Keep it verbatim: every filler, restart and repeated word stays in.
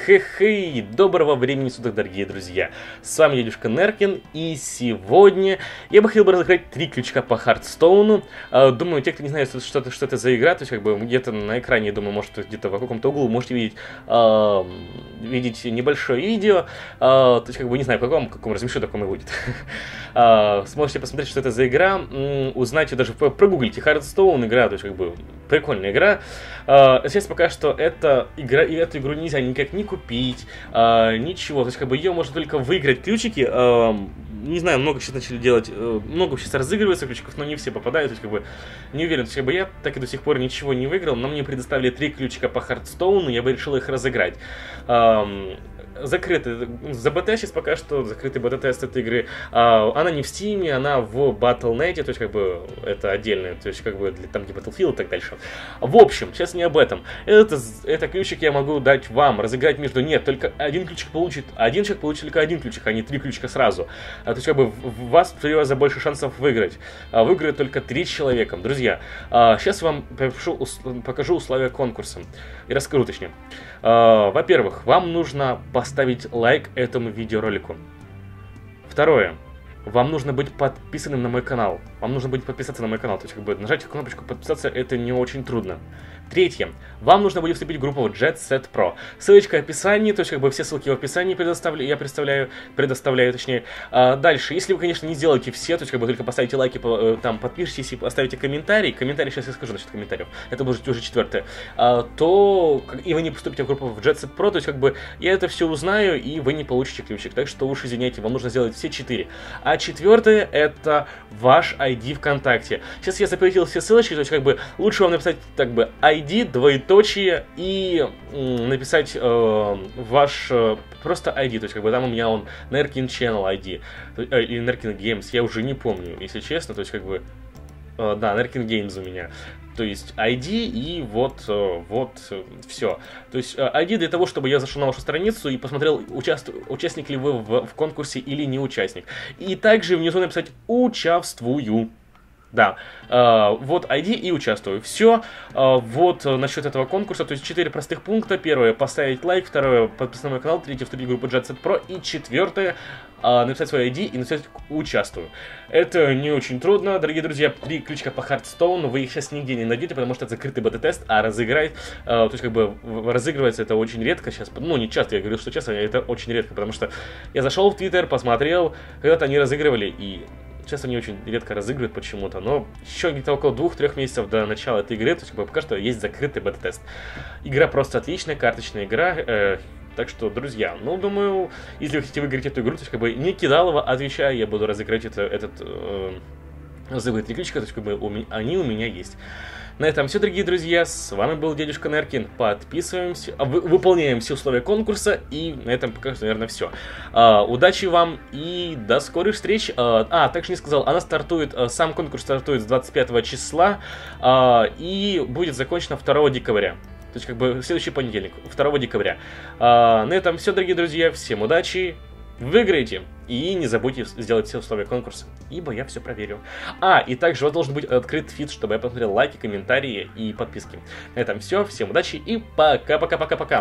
Хе-хей, доброго времени суток, дорогие друзья. С вами дядюшка Неркин, и сегодня я бы хотел бы разыграть три ключика по Хардстоуну. Думаю, те, кто не знает, что это, что это за игра, то есть как бы где-то на экране, я думаю, может где-то в каком-то углу можете видеть, э, видеть небольшое видео. Э, то есть как бы не знаю, в каком, каком размещу таком и будет. э, сможете посмотреть, что это за игра, узнать и даже прогуглите Хардстоун, игра, то есть как бы прикольная игра. Э, сейчас пока что это игра, и эту игру нельзя никак не купить, э, ничего, то есть как бы ее можно только выиграть ключики. Э, не знаю, много сейчас начали делать, э, много сейчас разыгрывается ключиков, но не все попадают, то есть как бы не уверен, то есть как бы я так и до сих пор ничего не выиграл, но мне предоставили три ключика по Хардстоуну, я бы решил их разыграть. Э, Закрытый, за БТ сейчас пока что закрытый бета-тест этой игры, а, она не в Steam, она в батл точка нет, то есть как бы это отдельное, то есть как бы для, там где Battlefield и так дальше. В общем, сейчас не об этом. Это, это ключик я могу дать вам, разыграть между, нет, только один ключик получит, один человек получит только один ключик, а не три ключика сразу. А, то есть как бы в вас за больше шансов выиграть. А, выиграют только три человека. Друзья, а, сейчас вам покажу, покажу условия конкурса и расскажу точнее. А, во-первых, вам нужно поставить лайк этому видеоролику. Второе. Вам нужно быть подписанным на мой канал. Вам нужно будет подписаться на мой канал. То есть, как бы, нажать кнопочку подписаться, это не очень трудно. Третье. Вам нужно будет вступить в группу Jet Set Pro. Ссылочка в описании, то есть, как бы, все ссылки в описании предоставляю, я представляю, предоставляю, точнее. А, дальше, если вы, конечно, не сделаете все, то есть, как бы, только поставите лайки, по, там, подпишитесь и поставите комментарий, комментарий сейчас я скажу насчет комментариев, это будет уже четвертое, а, то, и вы не поступите в группу в Jet Set Pro, то есть, как бы, я это все узнаю, и вы не получите ключик. Так что уж извиняйте, вам нужно сделать все четыре. А четвертое, это ваш ай ди ВКонтакте. Сейчас я запретил все ссылочки, то есть, как бы, лучше вам написать, так бы, ай ди, двоеточие, и м, написать э, ваш э, просто ай ди, то есть, как бы, там у меня он Nerkin Channel ай ди, э, или Nerkin Games, я уже не помню, если честно, то есть, как бы, э, да, Nerkin Games у меня. То есть ай ди и вот, вот, все. То есть ай ди для того, чтобы я зашел на вашу страницу и посмотрел, участ... участник ли вы в, в конкурсе или не участник. И также внизу написать «Участвую». Да, э, вот ай ди и участвую. Все, э, вот насчет этого конкурса, то есть четыре простых пункта. Первое, поставить лайк, второе, подписаться на мой канал, третье, вступить в группу Jet Set Pro, и четвертое, э, написать свой ай ди и написать «Участвую». Это не очень трудно, дорогие друзья. Три ключика по Хардстоуну, вы их сейчас нигде не найдете, потому что это закрытый бета-тест, а разыграть, э, то есть как бы разыгрывается это очень редко сейчас, ну не часто, я говорю, что часто, это очень редко, потому что я зашел в Твиттер, посмотрел, когда-то они разыгрывали, и сейчас они очень редко разыгрывают почему-то, но еще где-то около двух-трех месяцев до начала этой игры, то есть пока что есть закрытый бета-тест. Игра просто отличная, карточная игра, э, так что, друзья, ну, думаю, если вы хотите выиграть эту игру, то есть как бы не кидалово, отвечаю, я буду разыграть это, этот, э, разыгрывать три ключика, то есть как бы у меня, они у меня есть. На этом все, дорогие друзья, с вами был дядюшка Неркин, подписываемся, вы, выполняем все условия конкурса, и на этом пока что, наверное, все. А, удачи вам и до скорых встреч. А, а, также не сказал, она стартует, сам конкурс стартует с двадцать пятого числа, а, и будет закончена второго декабря. То есть, как бы, следующий понедельник, второго декабря. А, на этом все, дорогие друзья, всем удачи. Выиграете, и не забудьте сделать все условия конкурса, ибо я все проверю. А, и также у вас должен быть открыт фид, чтобы я посмотрел лайки, комментарии и подписки. На этом все, всем удачи и пока-пока-пока-пока.